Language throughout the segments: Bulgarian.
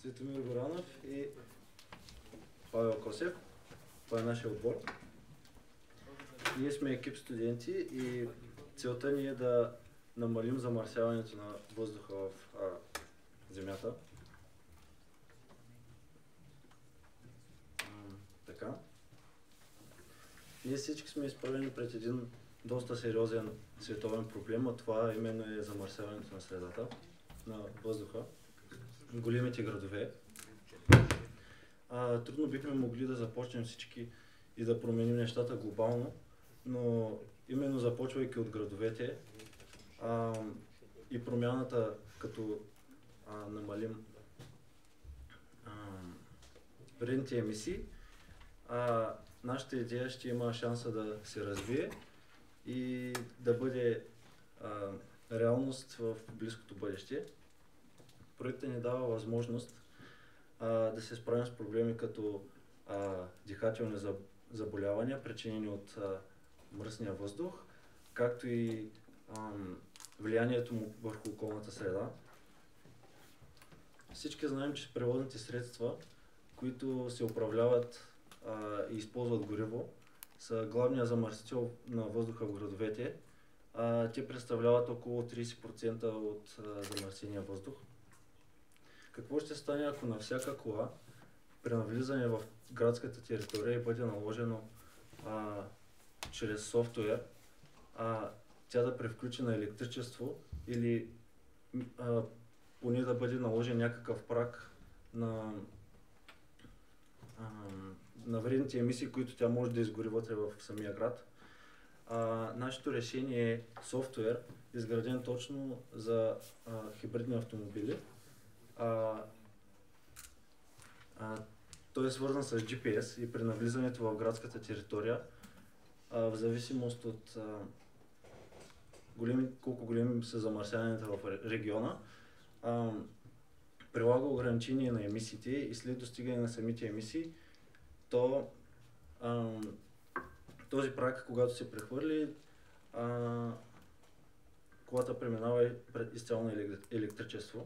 Цветомир Горанов и Павел Косев. Това е нашия отбор. Ние сме екип студенти и целта ни е да намалим замърсяването на въздуха в Земята. Така. Ние всички сме изправени пред един доста сериозен световен проблем, а това именно е замърсяването на средата, на въздуха, големите градове. Трудно бихме могли да започнем всички и да променим нещата глобално, но именно започвайки от градовете и промяната, като намалим вредните емисии, нашата идея ще има шанса да се развие и да бъде реалност в близкото бъдеще. Проектът ни дава възможност да се справим с проблеми като дихателни заболявания, причинени от мръсния въздух, както и влиянието му върху околната среда. Всички знаем, че превозните средства, които се управляват и използват гориво, са главният замърсител на въздуха в градовете. Те представляват около 30% от замърсения въздух. Какво ще стане, ако на всяка кола при навлизане в градската територия бъде наложено чрез софтуер тя да превключи на електричество или поне да бъде наложен някакъв праг на вредните емисии, които тя може да изгори вътре в самия град. Нашето решение е софтуер, изграден точно за хибридни автомобили. Той е свързан с GPS и при навлизането в градската територия, в зависимост от колко големи са замърсяванията в региона, прилага ограничение на емисиите и след достигане на самите емисии, то този праг, когато се прехвърли, колата преминава изцяло на електричество.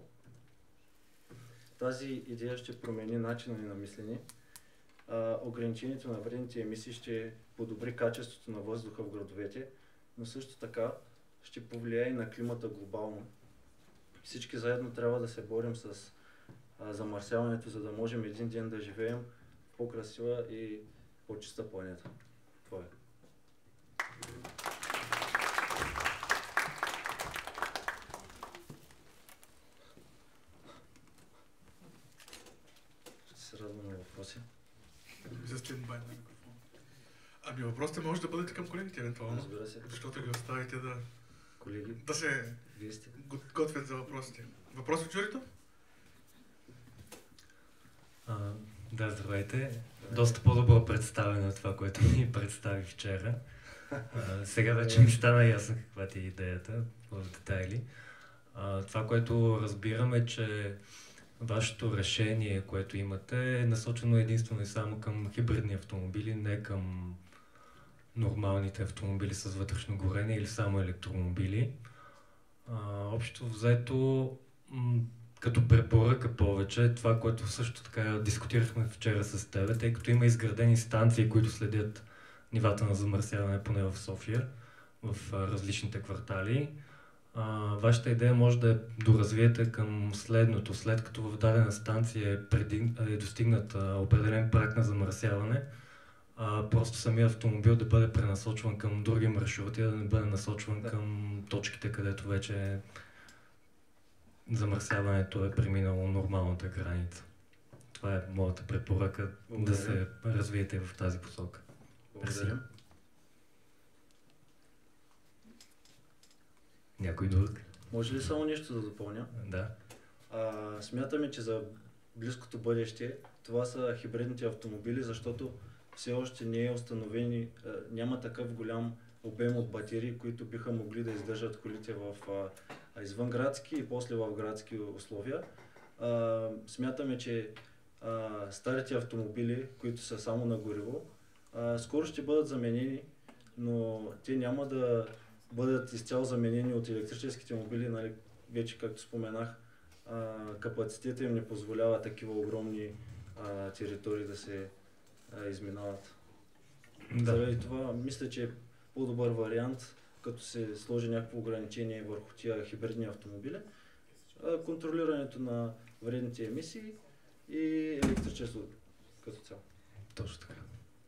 Тази идея ще промени начина ни на мислене. Ограничението на вредните емисии ще подобри качеството на въздуха в градовете, но също така ще повлияе и на климата глобално. Всички заедно трябва да се борим с замърсяването, за да можем един ден да живеем в по-красива и по-чиста планета. Това е. Ще се радвам на въпроси. За стендбай на микрофон. Ами въпросите може да бъдете към колегите евентуално. Разбира се. Защото ги оставите Колеги, да се вие сте готвят за въпросите. Въпрос от журито? Да, здравейте. Доста по-добро представяне от това, което ми представи вчера. Сега вече ми стана ясно каква ти е идеята в детайли. Това, което разбирам е, че вашето решение, което имате, е насочено единствено и само към хибридни автомобили, не към нормалните автомобили с вътрешно горене или само електромобили. Общо взето, като препоръка повече, това, което също така дискутирахме вчера с теб, тъй като има изградени станции, които следят нивата на замърсяване, поне в София, в различните квартали. Вашата идея може да доразвиете към следното. След като в дадена станция е достигнат определен праг на замърсяване, просто самият автомобил да бъде пренасочван към други маршрути, да не бъде насочван към точките, където вече замърсяването е преминало нормалната граница. Това е моята препоръка. Благодаря. Да се развиете в тази посока. Благодаря. Някой друг? Може ли само нещо да допълня? Да. Смятаме, че за близкото бъдеще това са хибридните автомобили, защото все още не е установени, няма такъв голям обем от батерии, които биха могли да издържат колите в извънградски и после в градски условия. Смятаме, че старите автомобили, които са само на гориво, скоро ще бъдат заменени, но те няма да бъдат изцяло заменени от електрическите мобили, нали, вече както споменах, капацитета им не позволява такива огромни територии да се изминават. Заради това мисля, че е по-добър вариант, като се сложи някакво ограничение върху тия хибридни автомобили, контролирането на вредните емисии и електричество като цяло. Точно така.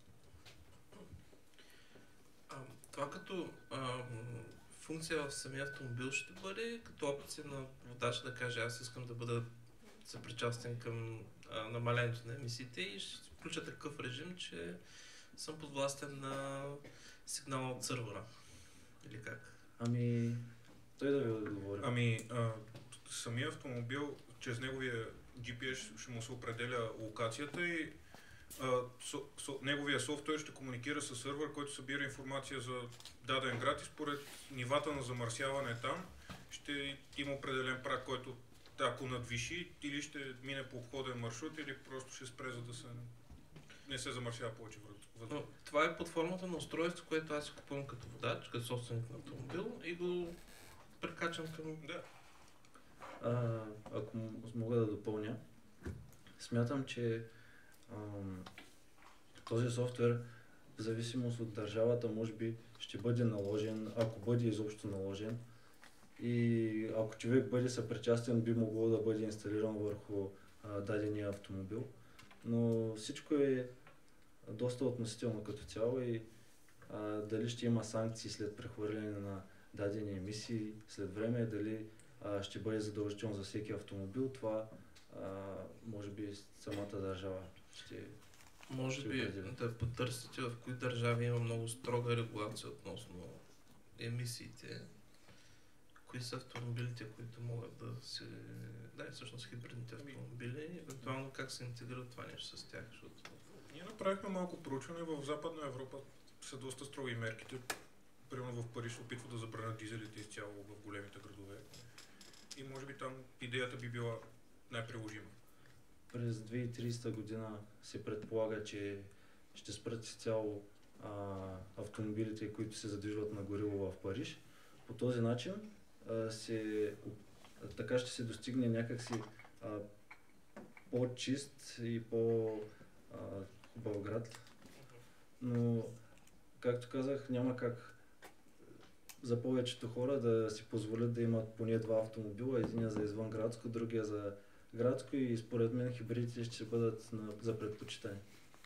Това като функция в самия автомобил ще бъде като опция на водача да каже аз искам да бъда съпричастен към намалението на емисиите и ще включа такъв режим, че съм подвластен на сигнал от сървъра. Или как? Той да ви отговори. Самия автомобил, чрез неговия GPS ще му се определя локацията и неговия софтуер ще комуникира с сървър, който събира информация за даден град и според нивата на замърсяване там ще има определен праг, който ако надвиши или ще мине по обходен маршрут или просто ще спре, за да не се замърсява повече въздух. Това е под формата на устройство, което аз си купувам като водач, като собственик на автомобил и го прекачам към... Да. Ако мога да допълня, смятам, че този софтуер, в зависимост от държавата, може би ще бъде наложен, ако бъде изобщо наложен. И ако човек бъде съпричастен, би могло да бъде инсталиран върху дадения автомобил. Но всичко е доста относително като цяло и дали ще има санкции след прехвърляне на дадени емисии след време, дали ще бъде задължително за всеки автомобил, това може би самата държава ще... Може би да потърсите в кои държави има много строга регулация относно емисиите. Кои са автомобилите, които могат да се... Да, всъщност хибридните автомобили. Евентуално как се интегрира това нещо с тях, защото... Ние направихме малко проучване. В Западна Европа са доста строги мерките. Примерно в Париж опитват да забранят дизелите изцяло в големите градове. И може би там идеята би била най-приложима. През 2030 година се предполага, че ще спрат изцяло автомобилите, които се задвижват на гориво в Париж. По този начин така ще се достигне някакси по-чист и по-хубав град. Но, както казах, няма как за повечето хора да си позволят да имат поне два автомобила, единия за извънградско, другия за градско и според мен хибридите ще бъдат за предпочитане.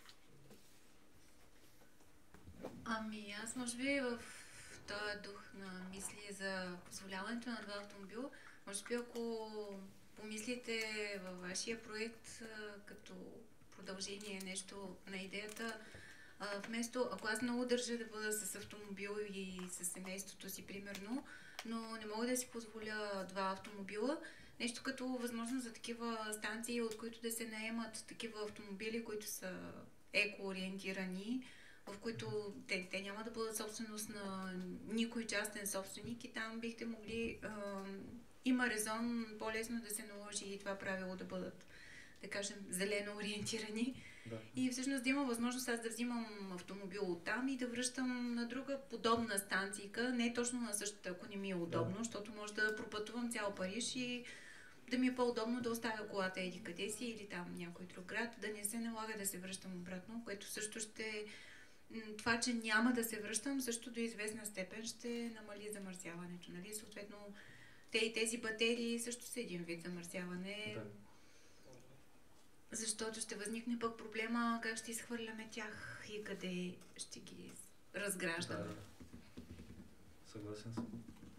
Аз може би в този дух на мисли за позволяването на два автомобила, може би ако помислите във вашия проект като продължение нещо на идеята, вместо, ако аз много държа да бъда с автомобил и с семейството си, примерно, но не мога да си позволя два автомобила, нещо като възможност за такива станции, от които да се наемат такива автомобили, които са еко-ориентирани, в които те няма да бъдат собственост на никой частен собственик и там бихте могли, има резон по-лесно да се наложи и това правило да бъдат, да кажем, зелено ориентирани. Да. И всъщност да има възможност аз да взимам автомобил оттам и да връщам на друга подобна станцийка, не точно на същата, ако не ми е удобно, защото може да пропътувам цял Париж и да ми е по-удобно да оставя колата еди къде си или там някой друг град, да не се налага да се връщам обратно, което също ще... Това, че няма да се връщам, също до известна степен ще намали замърсяването. Нали? Съответно, тези батерии също са един вид замърсяване. Да. Защото ще възникне пък проблема как ще изхвърляме тях и къде ще ги разграждаме. Да. Съгласен съм.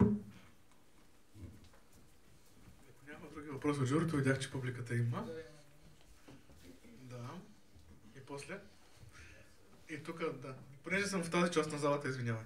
Ако няма други въпроси от журито, видях, че публиката има. Да. И после? И тук, да. Понеже съм в тази част на залата, извинявай.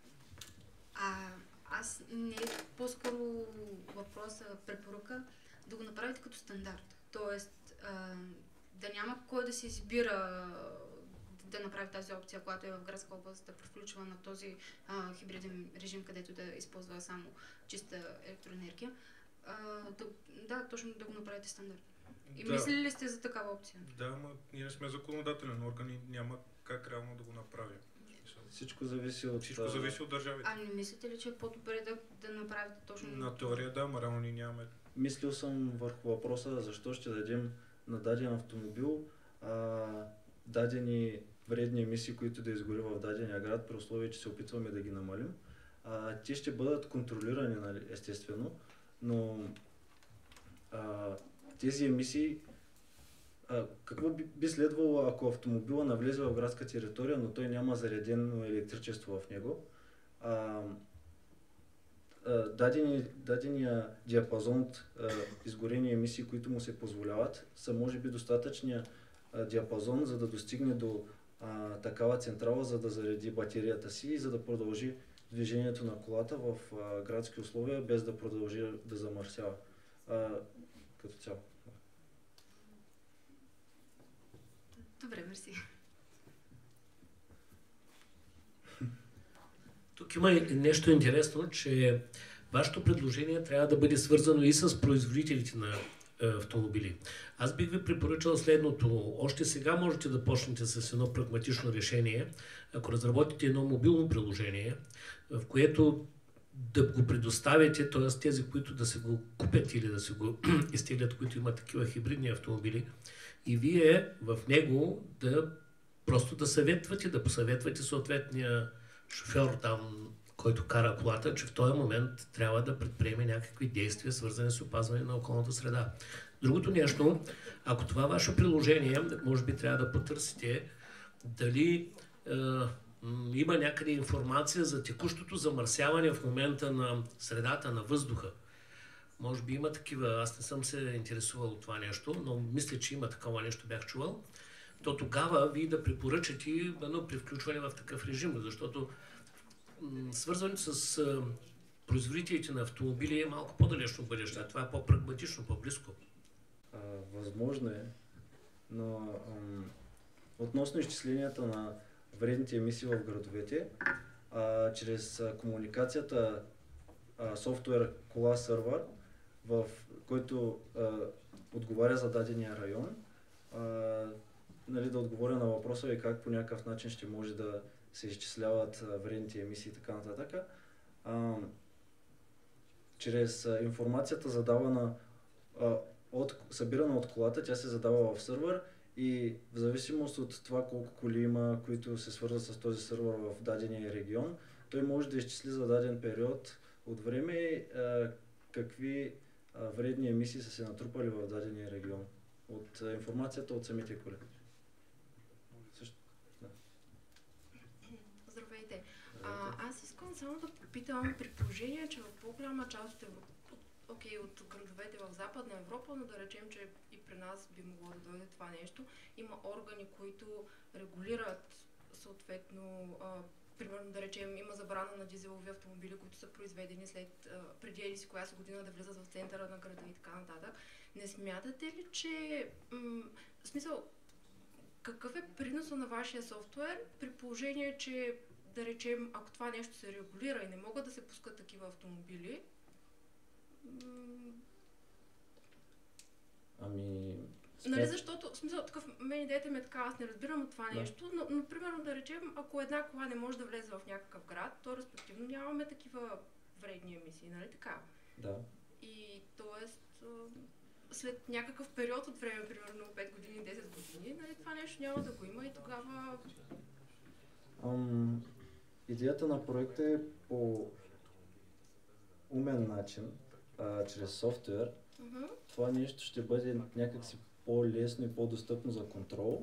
Аз не е по-скоро въпроса, препоръка да го направите като стандарт. Тоест, да няма кой да се избира да направи тази опция, която е в градска област, да превключва на този хибриден режим, където да използва само чиста електроенергия. Да, точно да го направите стандарт. И мислили ли сте за такава опция? Да, но ние не сме законодателен орган и няма как реално да го направим. Всичко зависи от държавите. Не мислите ли, че е по-добре да направите точно... На теория да, но реално ние нямаме мислил съм върху въпроса защо ще дадем на даден автомобил дадени вредни емисии, които да изгори в дадения град, при условие, че се опитваме да ги намалим. Те ще бъдат контролирани, нали, естествено, но тези емисии, какво би следвало, ако автомобила навлезе в градска територия, но той няма заредено електричество в него? Дадения диапазон от изгорени емисии, които му се позволяват, са може би достатъчния диапазон, за да достигне до такава централа, за да зареди батерията си и за да продължи движението на колата в градски условия, без да продължи да замърсява като цяло. Добре, мерси. Тук има нещо интересно, че вашето предложение трябва да бъде свързано и с производителите на автомобили. Аз бих ви препоръчал следното. Още сега можете да почнете с едно прагматично решение, ако разработите едно мобилно приложение, в което да го предоставяте, т.е. тези, които да се го купят или да се го изтеглят, които имат такива хибридни автомобили, и вие в него просто да посъветвате съответния шофьор там, който кара колата, че в този момент трябва да предприеме някакви действия, свързани с опазване на околната среда. Другото нещо, ако това ваше приложение, може би трябва да потърсите дали има някъде информация за текущото замърсяване в момента на средата, на въздуха. Може би има такива, аз не съм се интересувал от това нещо, но мисля, че има такова нещо, бях чувал. То тогава вие да препоръчате едно при включване в такъв режим, защото свързването с производителите на автомобили е малко по-далечно бъдеще, а това е по-прагматично, по-близко. Възможно е, но относно изчисленията на вредните емисии в градовете, чрез комуникацията софтуер кола-сървър, в който отговаря за дадения район, нали, да отговоря на въпроса и как по някакъв начин ще може да се изчисляват вредните емисии и така нататък. Чрез информацията задавана събирана от колата, тя се задава в сървър и в зависимост от това колко коли има, които се свързват с този сървър в дадения регион, той може да изчисли за даден период от време какви вредни емисии са се натрупали в дадения регион от информацията от самите коли. Здравейте. Аз искам само да попитам, при положение, че в по-голяма част от градовете в Западна Европа, но да речем, че и при нас би могло да дойде това нещо, има органи, които регулират съответно, примерно да речем, има забрана на дизелови автомобили, които са произведени след преди еди си коя си година да влизат в центъра на града и така нататък. Не смятате ли, че в смисъл, какъв е приносът на вашия софтуер при положение, че да речем, ако това нещо се регулира и не могат да се пускат такива автомобили? Нали, защото, в смисъл, такъв, мен идеята ми е така, аз не разбирам от това нещо, но примерно да речем, ако една кола не може да влезе в някакъв град, то респективно нямаме такива вредни емисии, нали така? Да. И т.е. след някакъв период от време, примерно 5 години, 10 години, нали, това нещо няма да го има и тогава... Идеята на проекта е по умен начин, чрез софтуер. Това нещо ще бъде някакси по-лесно и по-достъпно за контрол,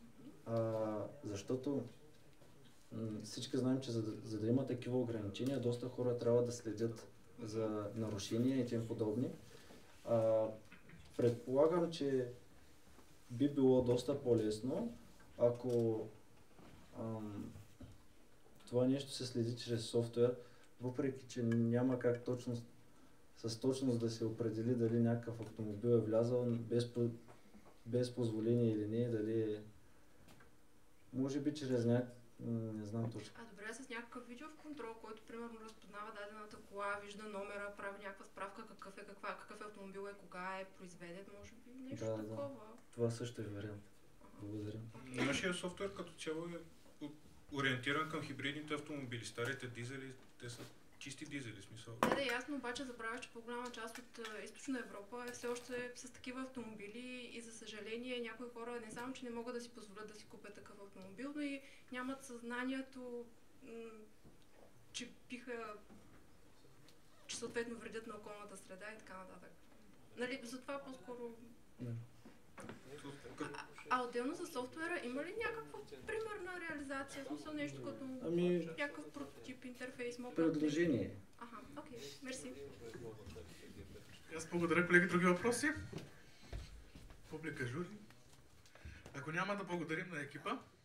защото всички знаем, че за да има такива ограничения, доста хора трябва да следят за нарушения и тем подобни. Предполагам, че би било доста по-лесно, ако това нещо се следи чрез софтуер, въпреки че няма как с точност да се определи дали някакъв автомобил е влязал без позволение или не, дали може би чрез не знам точно. Добре, с някакъв видеоконтрол, който примерно разпознава дадената кола, вижда номера, прави някаква справка какъв автомобил е, кога е произведен, може би нещо такова. Това също е вариант. Благодаря. Нашия софтуер като цяло е ориентиран към хибридните автомобили. Старите дизели, те са чисти дизели, смисъл. Да, ясно, обаче забравяш, че по-голяма част от Източна Европа е все още с такива автомобили и за съжаление някои хора не само, че не могат да си позволят да си купят такъв автомобил, но и нямат съзнанието, че че съответно вредят на околната среда и така нататък. Нали, затова по-скоро... А отделно за софтуера, има ли някаква примерна реализация? В смисъл нещо като някакъв прототип, интерфейс, мога? Предложение. Аха, окей, мерси. Аз благодаря, колеги. Други въпроси? Публика, жури? Ако няма, да благодарим на екипа.